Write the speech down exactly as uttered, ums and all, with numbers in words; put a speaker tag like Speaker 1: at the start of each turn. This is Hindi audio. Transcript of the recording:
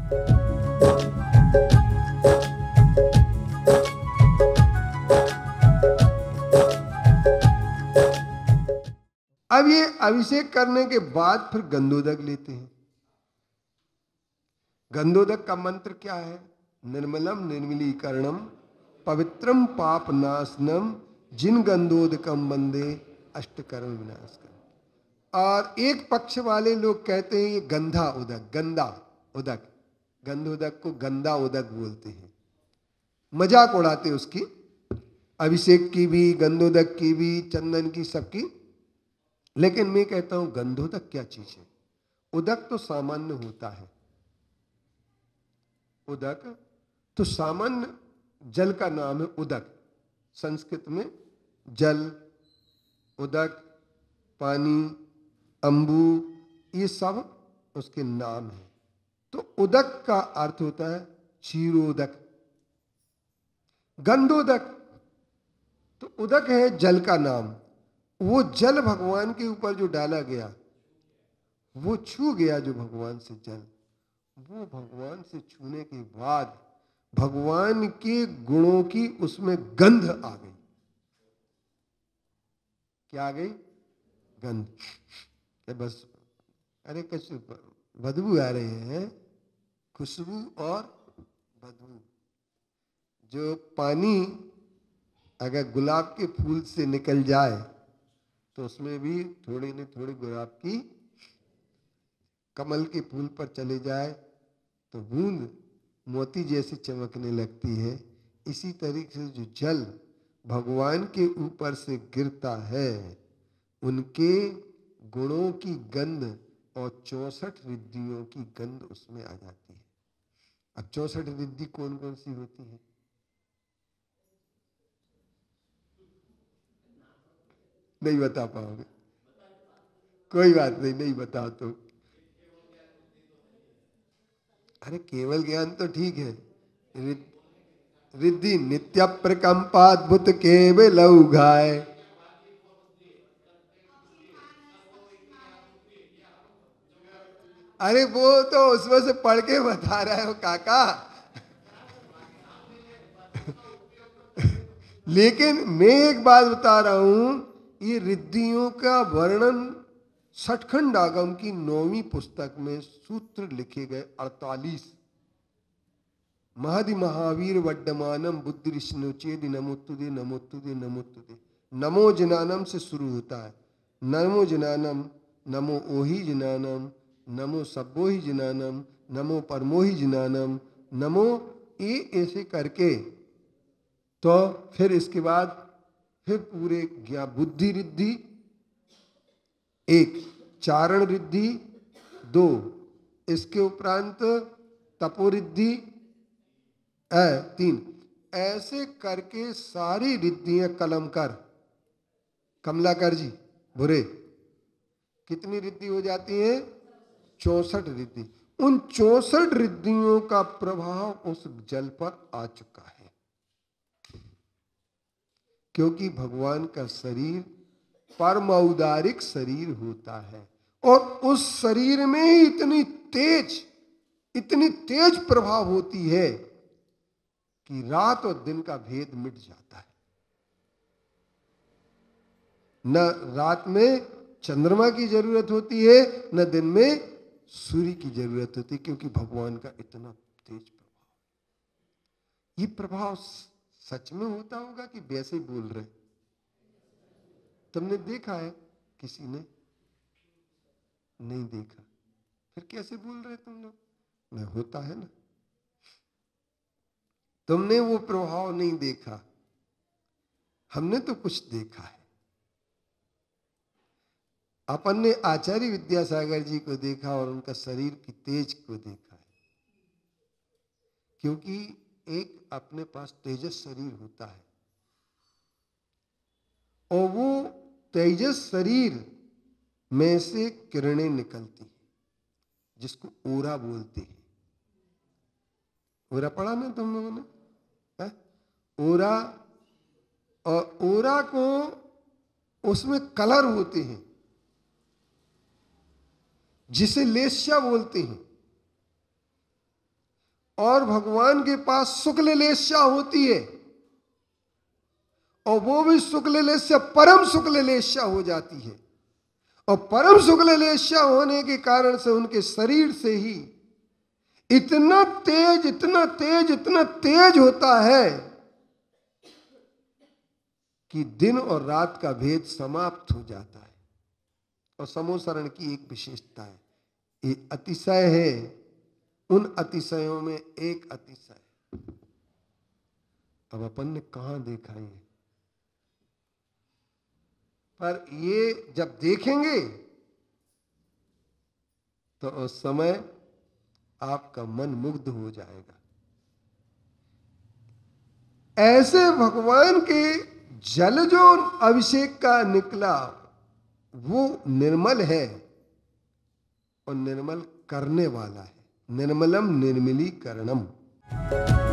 Speaker 1: अब ये अभिषेक करने के बाद फिर गंधोदक लेते हैं। गंधोदक का मंत्र क्या है? निर्मलम निर्मलीकरणम पवित्रम पाप नाशनम जिन गंधोदकम वंदे अष्टकर्म विनाशकरम। और एक पक्ष वाले लोग कहते हैं ये गंधा उदक, गंदा उदक, गंधोदक को गंदा उदक बोलते हैं, मजाक उड़ाते उसकी, अभिषेक की भी, गंधोदक की भी, चंदन की, सबकी। लेकिन मैं कहता हूं गंधोदक क्या चीज है? उदक तो सामान्य होता है, उदक तो सामान्य जल का नाम है उदक। संस्कृत में जल, उदक, पानी, अंबु, ये सब उसके नाम है। तो उदक का अर्थ होता है क्षीरोदक। गंधोदक तो उदक है जल का नाम। वो जल भगवान के ऊपर जो डाला गया, वो छू गया जो भगवान से जल, वो भगवान से छूने के बाद भगवान के गुणों की उसमें गंध आ गई। क्या आ गई? गंध। क्या बस, अरे कुछ बदबू आ रहे हैं, खुशबू और बदबू। जो पानी अगर गुलाब के फूल से निकल जाए तो उसमें भी थोड़ी न थोड़ी गुलाब की, कमल के फूल पर चले जाए तो बूंद मोती जैसी चमकने लगती है। इसी तरीके से जो जल भगवान के ऊपर से गिरता है, उनके गुणों की गंध और चौसठ रिद्धियों की गंध उसमें आ जाती है। अब चौसठ रिद्धि कौन कौन सी होती है? नहीं बता पाओगे? कोई बात नहीं, नहीं बताओ तो। अरे केवल ज्ञान तो ठीक है। रिद्धि नित्य प्रकंपाद्भुत केवल उघाय। अरे वो तो उसमें से पढ़ के बता रहा है वो काका। लेकिन मैं एक बात बता रहा हूं, ये रिद्धियों का वर्णन सठखंड आगम की नौवीं पुस्तक में सूत्र लिखे गए अड़तालीस। महदि महावीर वड्डमानम बुद्धि ऋषिनुचेदि नमोस्तुते नमोस्तुते नमोस्तुते। नमो जनानम से शुरू होता है। नमो जनानम, नमो ओहि जनानम, नमो सब्बोहि जनानम, नमो परमोहि जनानम, नमो, ये ऐसे करके। तो फिर इसके बाद फिर पूरे ज्ञा बुद्धि रिद्धि एक, चारण रिद्धि दो, इसके उपरांत तपोरिद्धि तीन, ऐसे करके सारी रिद्धियां कलमकर, कमलाकर जी बुरे, कितनी रिद्धि हो जाती है? चौसठ रिद्धि। उन चौसठ रिद्धियों का प्रभाव उस जल पर आ चुका है, क्योंकि भगवान का शरीर परम औदारिक शरीर होता है और उस शरीर में ही इतनी तेज, इतनी तेज प्रभाव होती है कि रात और दिन का भेद मिट जाता है। न रात में चंद्रमा की जरूरत होती है, न दिन में सूर्य की जरूरत होती है, क्योंकि भगवान का इतना तेज प्रभाव। ये प्रभाव सच में होता होगा कि वैसे ही बोल रहे? तुमने देखा है? किसी ने नहीं देखा, फिर कैसे बोल रहे तुम लोग? नहीं होता है ना, तुमने वो प्रभाव नहीं देखा, हमने तो कुछ देखा है। अपन ने आचार्य विद्यासागर जी को देखा और उनका शरीर की तेज को देखा है, क्योंकि एक अपने पास तेजस शरीर होता है और वो तेजस शरीर में से किरणें निकलती हैं, जिसको ओरा बोलते हैं। ओरा पढ़ा ना तुम लोगों ने? है? ओरा, और ओरा को उसमें कलर होते हैं जिसे लेस्या बोलते हैं। और भगवान के पास शुक्ल लेस्या होती है, और वो भी शुक्ल लेस्या परम शुक्ल लेस्या हो जाती है। और परम शुक्ल लेस्या होने के कारण से उनके शरीर से ही इतना तेज इतना तेज इतना तेज होता है कि दिन और रात का भेद समाप्त हो जाता है। और समोसरण की एक विशेषता है, ये अतिशय है, उन अतिशयों में एक अतिशय। अब अपन ने कहां देखा है, पर ये जब देखेंगे तो उस समय आपका मन मुग्ध हो जाएगा। ऐसे भगवान के जल जो अभिषेक का निकला वो निर्मल है और निर्मल करने वाला है। निर्मलम निर्मलीकरणम।